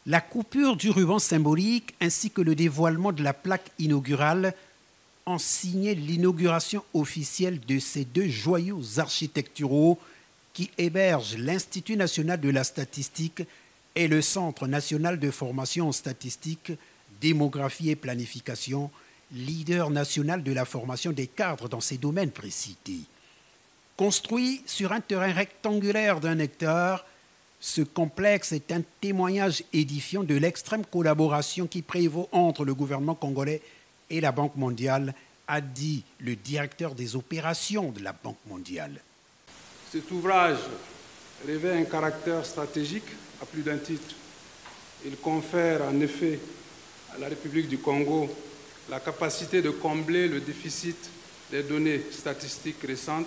La coupure du ruban symbolique ainsi que le dévoilement de la plaque inaugurale ont signé l'inauguration officielle de ces deux joyaux architecturaux qui hébergent l'Institut national de la statistique et le Centre national de formation en statistique, démographie et planification, leader national de la formation des cadres dans ces domaines précités. Construit sur un terrain rectangulaire d'1 hectare, ce complexe est un témoignage édifiant de l'extrême collaboration qui prévaut entre le gouvernement congolais et la Banque mondiale, a dit le directeur des opérations de la Banque mondiale. Cet ouvrage revêt un caractère stratégique à plus d'un titre. Il confère en effet à la République du Congo la capacité de combler le déficit des données statistiques récentes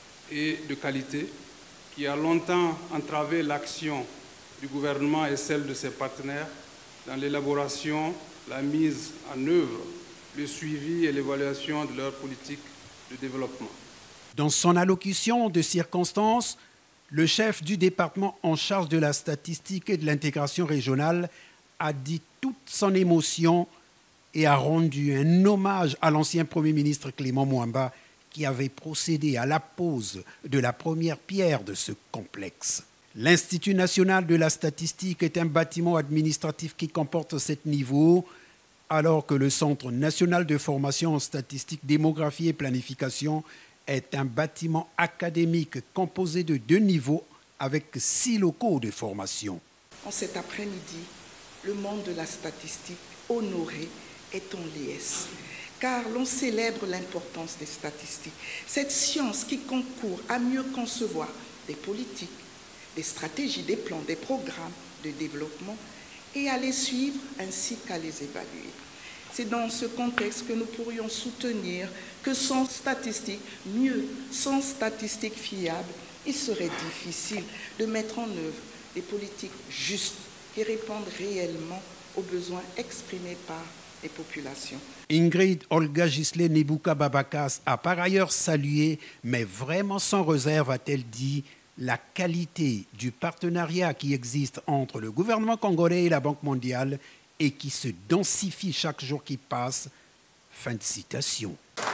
et de qualité qui a longtemps entravé l'action du gouvernement et celle de ses partenaires dans l'élaboration, la mise en œuvre, le suivi et l'évaluation de leur politique de développement. Dans son allocution de circonstance, le chef du département en charge de la statistique et de l'intégration régionale a dit toute son émotion et a rendu un hommage à l'ancien Premier ministre Clément Mwamba qui avait procédé à la pose de la première pierre de ce complexe. L'Institut national de la statistique est un bâtiment administratif qui comporte 7 niveaux, alors que le Centre national de formation en statistique, démographie et planification est un bâtiment académique composé de 2 niveaux avec 6 locaux de formation. En cet après-midi, le monde de la statistique honoré est en liesse, car l'on célèbre l'importance des statistiques, cette science qui concourt à mieux concevoir des politiques, des stratégies, des plans, des programmes de développement et à les suivre ainsi qu'à les évaluer. C'est dans ce contexte que nous pourrions soutenir que sans statistiques, mieux, sans statistiques fiables, il serait difficile de mettre en œuvre des politiques justes qui répondent réellement aux besoins exprimés par les populations. Ingrid Olga Gislé Nebuka Babakas a par ailleurs salué, mais vraiment sans réserve, a-t-elle dit, la qualité du partenariat qui existe entre le gouvernement congolais et la Banque mondiale et qui se densifie chaque jour qui passe. Fin de citation.